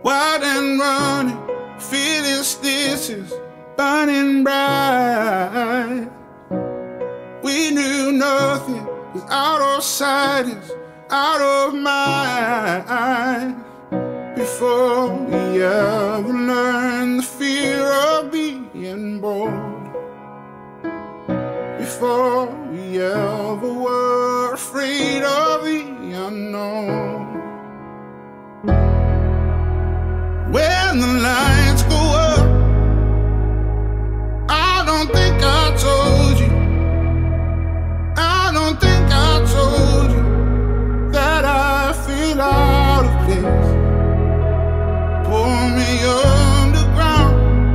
wild and running, fearlessness is burning bright. We knew nothing was out of sight, is out of mind. Before we ever learned the fear of being bold, before we ever were afraid of the unknown. When the lights go up, I don't think I told you, I don't think I told you that I feel out of place. Pull me underground,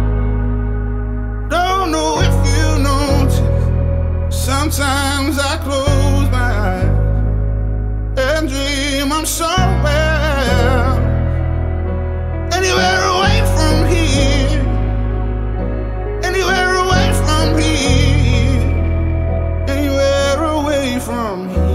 don't know if you notice. Sometimes I close my eyes and dream I'm somewhere, anywhere away from here, anywhere away from here, anywhere away from here.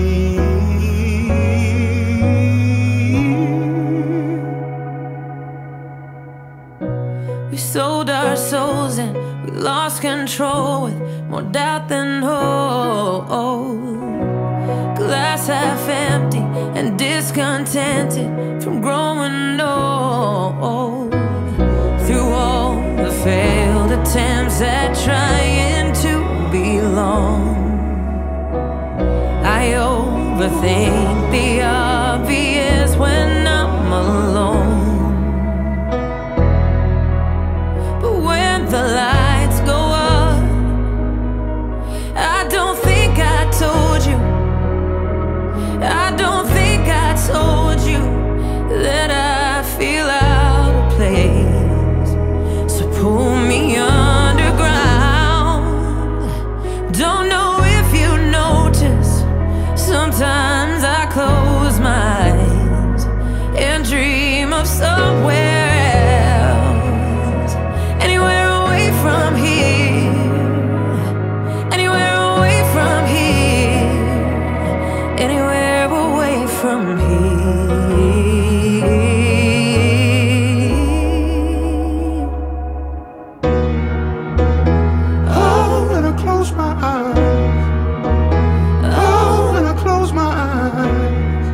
We sold our souls and we lost control with more doubt than hope. Glass half empty and discontented from growing old. Through all the failed attempts at trying to belong, I overthink the obvious when I'm alone. But when the lights go up, I don't think I told you, I don't think I told you that I feel out of place. So pull me underground, don't know if you notice. Sometimes I close my eyes and dream of somewhere else, anywhere away from here, anywhere away from here, anywhere away from here. Oh, when I close my eyes, oh, when I close my eyes,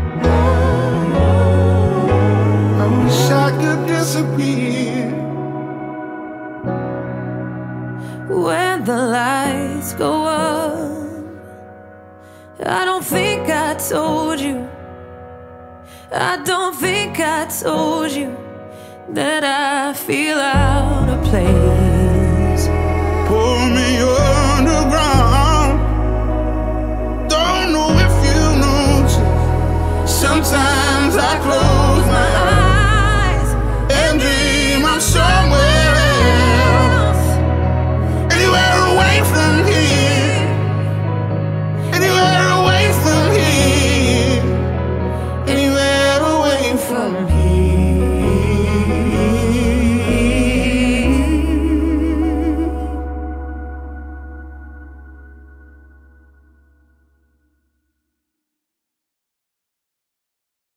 I wish I could disappear. When the lights go up, I don't think I told you, I don't think I told you that I feel out of place. Pull me underground, don't know if you notice. Sometimes I close my eyes and dream I'm somewhere else, anywhere away from here, anywhere away from here, anywhere away from here.